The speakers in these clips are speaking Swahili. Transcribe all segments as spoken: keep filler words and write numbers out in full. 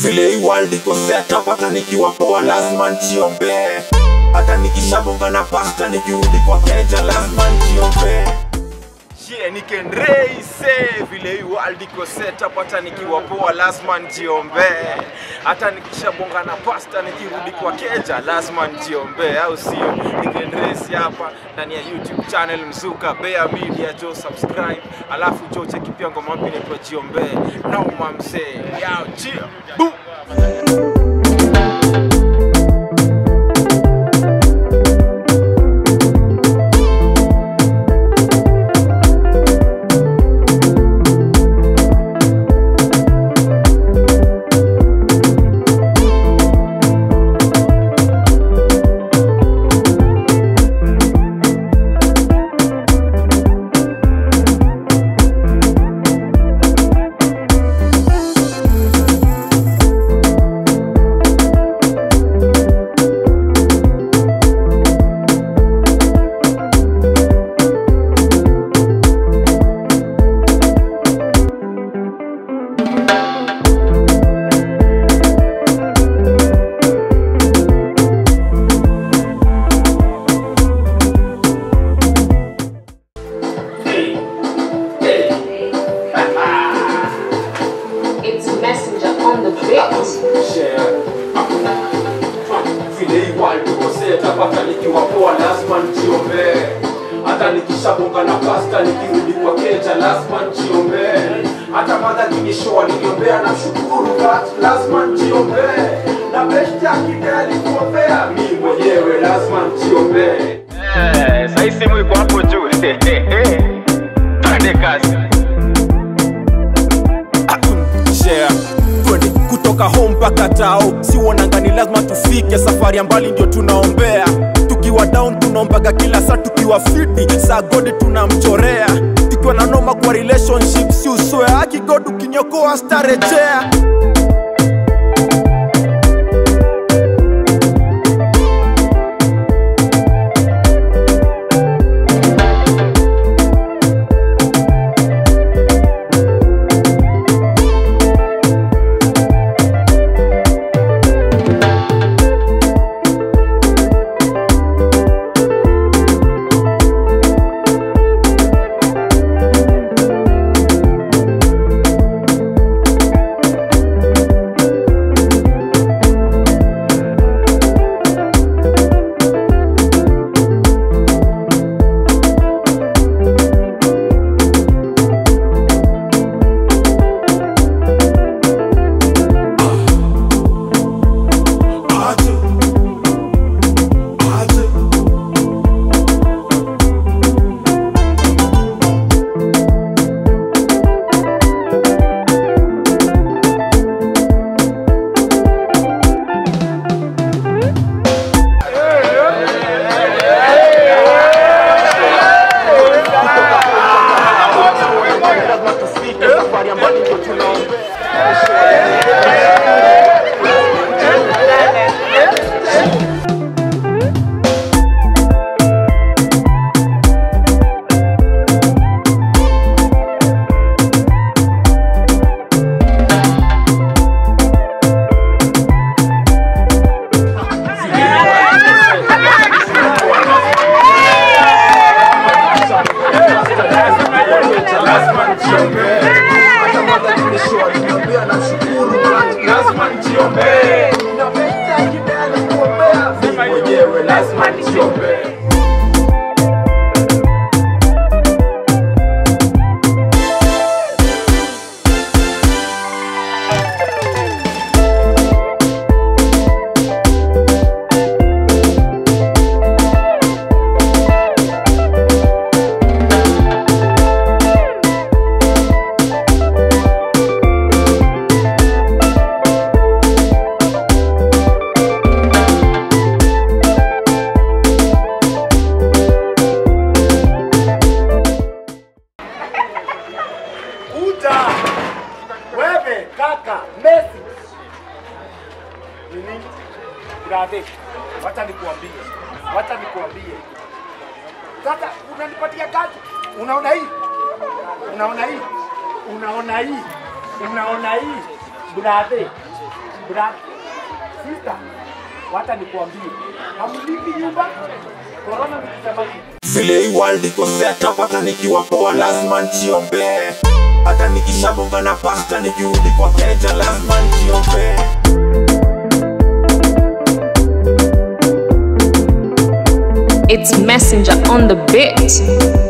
Vile hii world iko set up, hata nikiwa poa lazima nijiombe. Hata nikishabonga na pasta nikirudi kwa keja lazima nijiombe. Yeah, nikenreise vile hii world iko set up, hata nikiwa poa lazima nijiombe. Hata nikishabonga na pasta nikirudi kwa keja lazima nijiombe, au sio? Nikenreise hapa ndani ya YouTube channel Mzuka Bear Media. Jo subscribe, alafu jo cheki pia ngoma mpya inaitwa Jiombe. Now mamse, yao chia bu. Hata nikiwa poa lazima nijiombe. Hata nikishabonga na pasta nikirudi kwa keja lazima nijiombe. Hata madha kinishoa niliombea na shukuru but lazima nijiombe. Na best yake alikuombea mimi mwenyewe lazima nijiombe. Eh, sasa simu iko hapo juu. Twende kazi. Share kutoka home mpaka tao, si wanangani lazima tufike, safari ya mbali ndio tunaombea. Tukiwa down tunaombaga kila saa, tukiwa fiti saa God tunamchorea. Tukiwa na noma kwa relationship si uswe haki God ukinyokoa starejea. Brother, wacha nikuambie. Wacha nikuambie. Sasa unanipatia kazi. Unaona hii? Unaona hii? Unaona hii? Unaona hii? Brother. Brad, sister, wacha nikuambie. Hamlipi nyumba. Corona nikisema vile hii world iko set up, hata nikiwa poa lazima niombe. Hata nikishabonga na pasta nikirudi kwa keja lazima niombe. It's Messenger on the beat.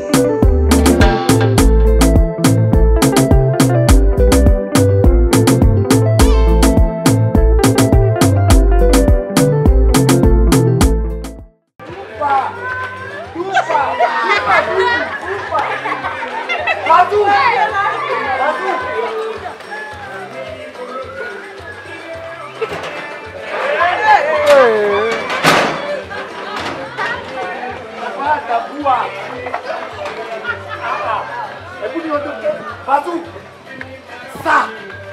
Batu, sa.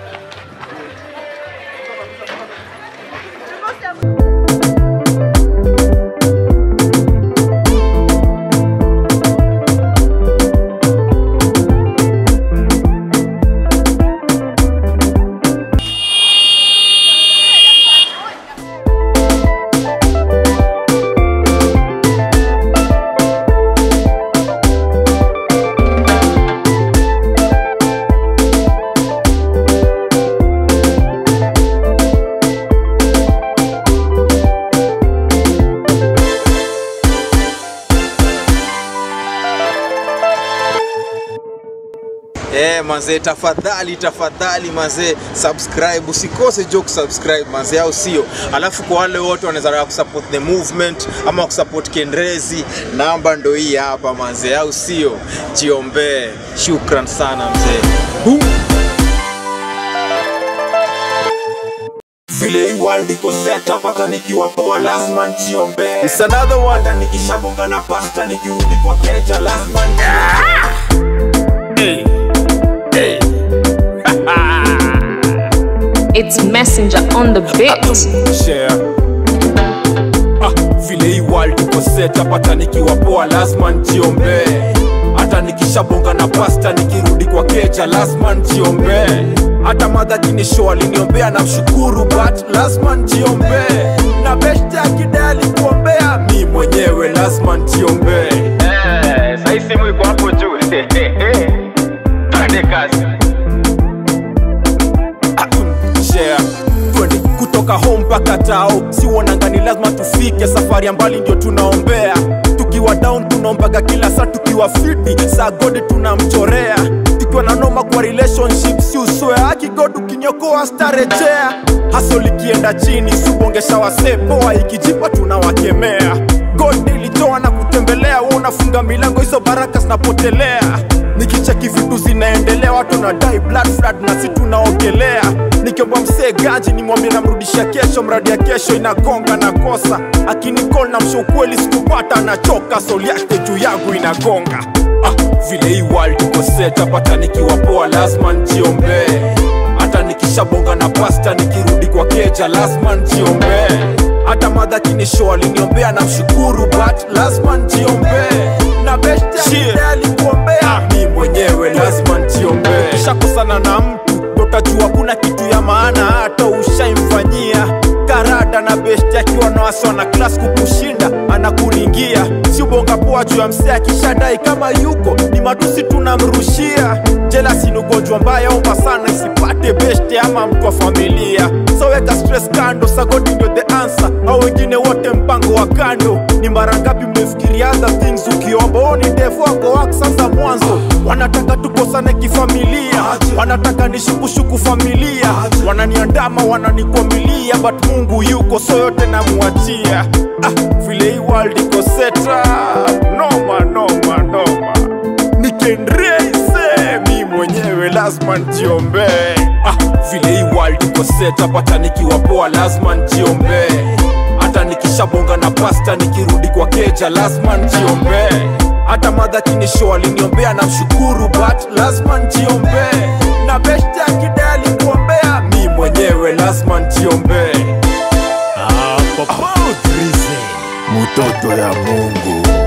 Eh manze, tafadhali tafadhali manze, subscribe, usikose joke subscribe manze, au sio? Alafu kwa wale wote wanaweza kusupport the movement ama kusupport Kenrezi, namba ndo hii hapa manze, au sio? Jiombe. Shukran sana mzee. Hu vile hii world iko set up, hata nikiwa poa lazima niombe. It's another one. Hata nikishabonga na pasta nikirudi kwa keja lazima niombe. Hey. Hey. It's Messenger on the beat. Share. Ah, vile hii world iko set up, hata nikiwa poa lazima niombe. Hata nikishabonga na pasta nikirudi kwa keja lazima niombe. Hata madha kinisho aliniombea na mshukuru, but lazima niombe. Na best akidali kuombea, mi mwenyewe lazima niombe. Eh, sasa simu iko hapo juu. Twende kazi. Share. Twende kutoka home mpaka tao, si wananga ni lazima tufike, safari ya mbali ndio tunaombea. Tukiwa down tunaombaga kila saa, tukiwa fiti saa God tunamchorea. Tukiwa na noma kwa relationship si uswea, haki God ukinyokoa starejea. Hustle ikienda chini subongesha wasee poa, ikijipa tunawakemea. God nilitoa na kutembelea, wewe unafunga milango hizo baraka zinapotelea. Nikicheki vitu zinaendelea, watu na die blood flood na si tunaogelea. Nikiomba msee gaji nimwambie namrudisha kesho, mradi ya kesho inagonga na kosa. Akinicall na msho kweli sikupata na choka, soli yake juu yangu inagonga. Ah, vile hii world iko set up, hata nikiwa poa lazima niombe. Hata nikishabonga na pasta nikirudi kwa keja lazima niombe. Hata madha kinisho aliniombea na mshukuru, but lazima niombe. Na best alikuombea, mi mwenyewe lazima niombe. Kishakosana na mtu utajua kuna kitu ya maana hata ushaimfanyia. Karada na best akiwa na wasi na class kukushinda anakuringia. Si ubonga poa juu ya msee akishadai kama yuko ni matusi tunamrushia. Jealousy ni ugonjwa mbaya, omba sana isipate best ama mtu wa familia. So weka stress kando, sa God ndio the answer, au wengine wote mpango wa kando. Ni mara ngapi mmefikiria other things ukiomba? Oh, ni devu wako wako sasa mwanzo. Wanataka tukosane kifamilia, wanataka nishukushuku familia. Wananiandama wananikwamilia, but Mungu yuko so yote namuachia. Ah, vile hii world iko set up, noma noma noma. Nikenreise mi mwenyewe lazima niombe. Ah, vile hii world iko set up, hata nikiwa poa lazima niombe. Hata nikishabonga na pasta nikirudi kwa keja lazima niombe. Hata madha kinisho aliniombea na mshukuru, but lazima niombe. Na best akidali kuombea, mi mwenyewe lazima niombe. Ah, Papa Drize, mtoto ya Mungu.